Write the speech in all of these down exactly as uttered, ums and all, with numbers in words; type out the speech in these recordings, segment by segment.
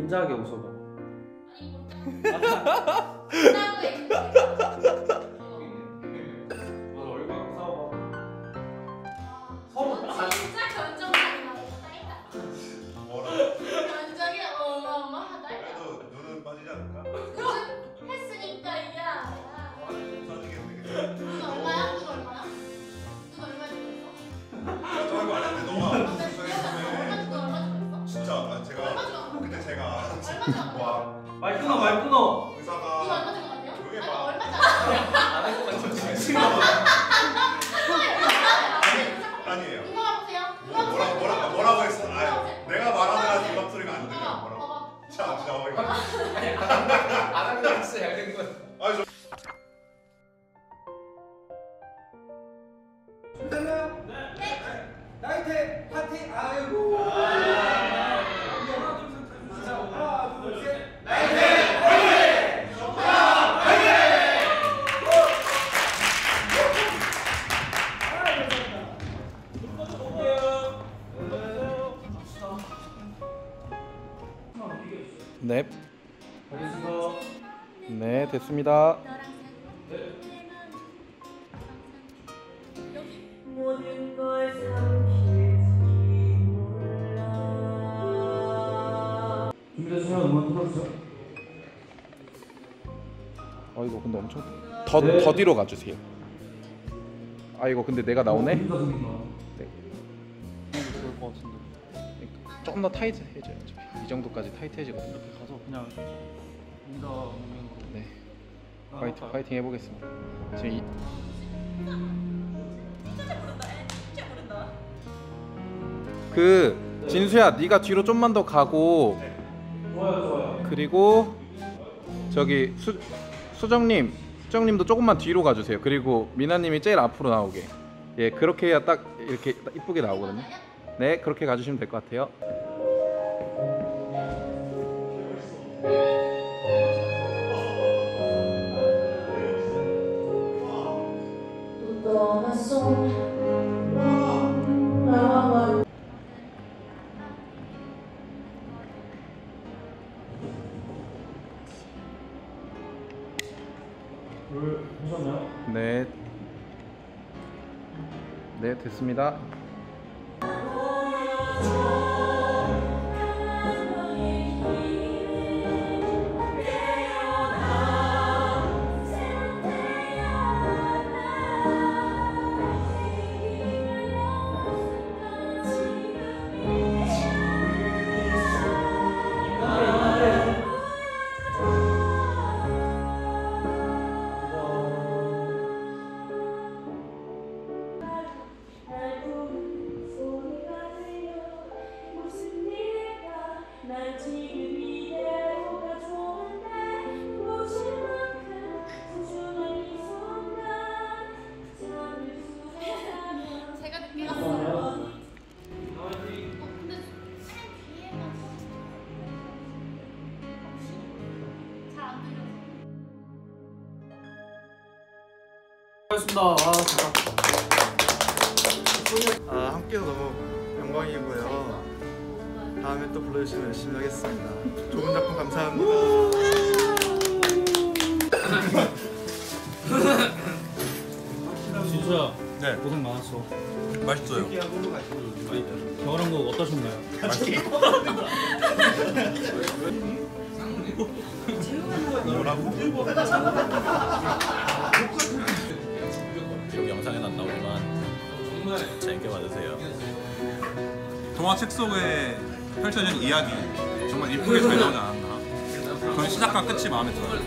진지하게 웃어봐. 말 끊어 말 끊어. 의사가 이거 얼마 정도 같아요? 조용히 아니 봐. 얼마 정도? 안할 것 같은데. 아니에요. 이거 보세요. 뭐라 뭐라 뭐라고 했어? 아 내가 말하는 이박 소리가 안 들려. 뭐라고? 자, 자, 이거. 아니 안 한다 했어 약간 건. 아 저. 됐나요? 네. 나이트 파티 아이고. 네. 네, 됐습니다. 모든 걸 삼킬지 몰라. 준비됐으면 음악 틀어주세요. 어 이거 근데 엄청 더, 네. 더 뒤로 가주세요. 아 이거 근데 내가 나오네? 네. 좋을 것 같은데. 그러니까 조금 더 타이트해져요. 어차피 이 정도까지 타이트해지거든요. 이렇게 가서 그냥 인다 오면. 네. 파이팅 파이팅 해보겠습니다. 지금 이 그 진수야, 네가 뒤로 좀만 더 가고. 좋아요 좋아요. 그리고 저기 수 수정님, 수정님도 조금만 뒤로 가주세요. 그리고 미나님이 제일 앞으로 나오게. 예, 그렇게 해야 딱 이렇게 딱 이쁘게 나오거든요. 네, 그렇게 가주시면 될 것 같아요. 또 떠났어. 나와. 물 하셨나요? 네. 네, 됐습니다. 제가 늦게 갔어요. 근데 잘안 들려서. 수고하셨습니다. 아 좋다. 아, 함께해서 너무 영광이고요. 다음에 또 불러주시면 열심히 하겠습니다. 좋은 작품 감사합니다. 진수야. 네. 고생 많았어. 맛있어요. 겨울왕국 어떠셨나요? 뭐라고? 비록 영상에는 안 나오지만 재밌게 봐주세요. 동화책 속에 펼쳐진 이야기 정말 이쁘게 잘 나오지 않았나? 저는 시작과 끝이 마음에 들어요.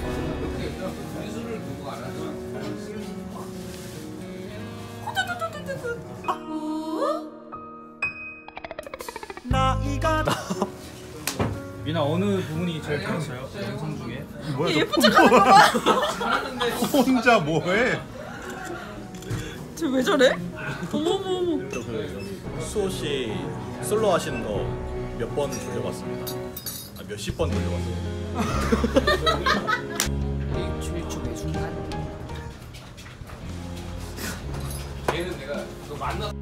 미나 어느 부분이 제일 좋았어요? 영상 중에? 뭐야, 예쁜 척하는 거 봐. 혼자 뭐해? 쟤 왜 저래? 어머머머. 그 수호씨 솔로 하시는 거 몇 번 돌려봤습니다. 아, 몇십 번 돌려봤어요. 얘는 내가 너 만나